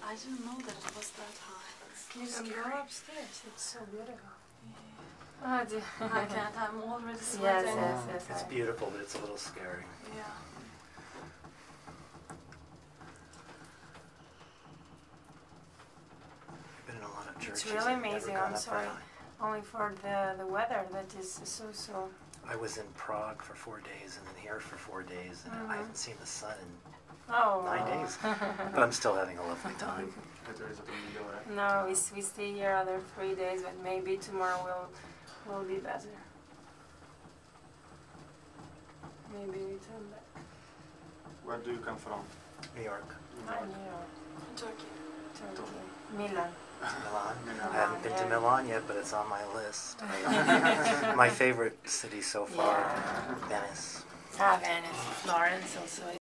I didn't know that it was that high. You can go upstairs. It's so beautiful. I can't. I'm already sweating. Yes. It's beautiful, but it's a little scary. Yeah. I've been in a lot of churches. It's really I've never amazing. gone I'm up sorry. that high. Only for the weather that is so. I was in Prague for 4 days and then here for 4 days, and I haven't seen the sun in 9 days. But I'm still having a lovely time. No, we stay here other 3 days, but maybe tomorrow will be better. Maybe we turn back. Where do you come from? New York. I'm here. Turkey. Milan. Milan. I haven't been to Milan yet, but it's on my list. My favorite city so far, Venice. Venice. Florence also